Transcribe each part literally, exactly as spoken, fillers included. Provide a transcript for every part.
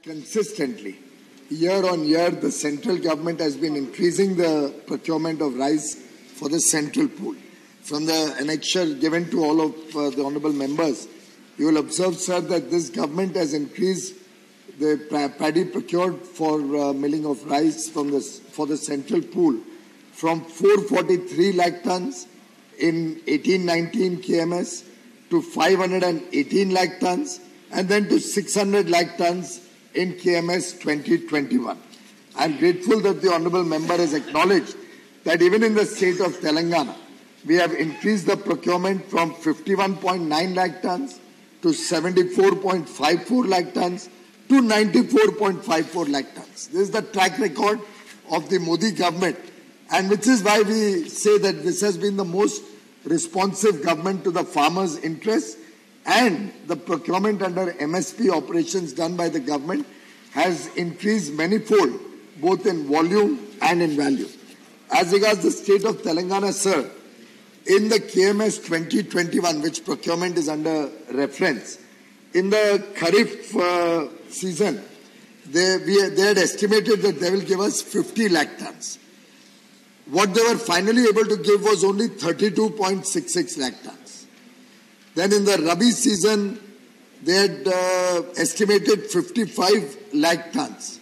Consistently, year on year, the central government has been increasing the procurement of rice for the central pool. From the annexure given to all of uh, the honourable members, you will observe, sir, that this government has increased the paddy procured for uh, milling of rice from the, for the central pool from four hundred forty-three lakh tons in eighteen nineteen K M S to five hundred eighteen lakh tons and then to six hundred lakh tons in K M S twenty twenty-one. I am grateful that the honourable member has acknowledged that even in the state of Telangana, we have increased the procurement from fifty-one point nine lakh tons to seventy-four point five four lakh tons to ninety-four point five four lakh tons. This is the track record of the Modi government, and which is why we say that this has been the most responsive government to the farmers' interests, and the procurement under M S P operations done by the government has increased manifold, both in volume and in value. As regards the state of Telangana, sir, in the K M S twenty twenty-one, which procurement is under reference, in the Kharif uh, season, they, we, they had estimated that they will give us fifty lakh tons. What they were finally able to give was only thirty-two point six six lakh tons. Then in the Rabi season, they had uh, estimated fifty-five lakh tons.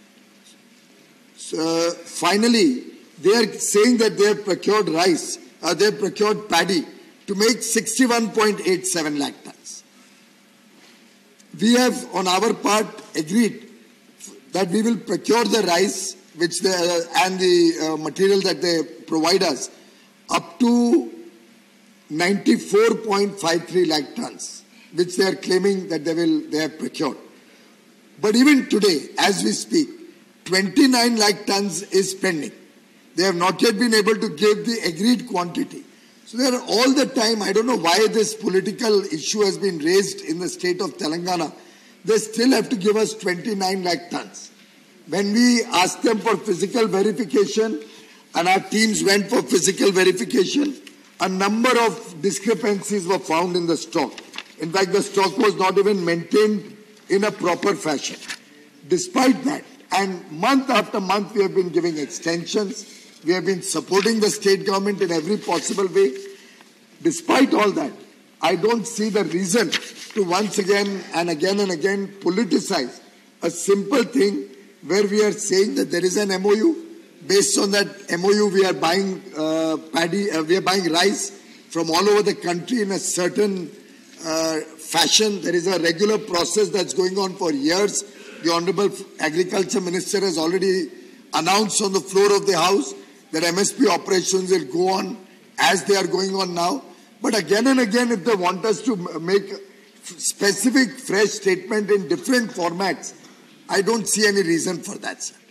So, uh, finally, they are saying that they have procured rice, uh, they have procured paddy to make sixty-one point eight seven lakh tons. We have, on our part, agreed that we will procure the rice which they, uh, and the uh, material that they provide us up to ninety-four point five three lakh tons, which they are claiming that they will they have procured. But even today, as we speak, twenty-nine lakh tons is pending. They have not yet been able to give the agreed quantity. So they are all the time, I don't know why this political issue has been raised in the state of Telangana. They still have to give us twenty-nine lakh tons. When we asked them for physical verification, and our teams went for physical verification, a number of discrepancies were found in the stock. In fact, the stock was not even maintained in a proper fashion. Despite that, and month after month we have been giving extensions, we have been supporting the state government in every possible way. Despite all that, I don't see the reason to once again and again and again politicize a simple thing where we are saying that there is an M O U. Based on that M O U, we are buying uh, paddy, uh, we are buying rice from all over the country in a certain uh, fashion. There is a regular process that's going on for years. The Honourable Agriculture Minister has already announced on the floor of the House that M S P operations will go on as they are going on now. But again and again, if they want us to make specific fresh statement in different formats, I don't see any reason for that, sir.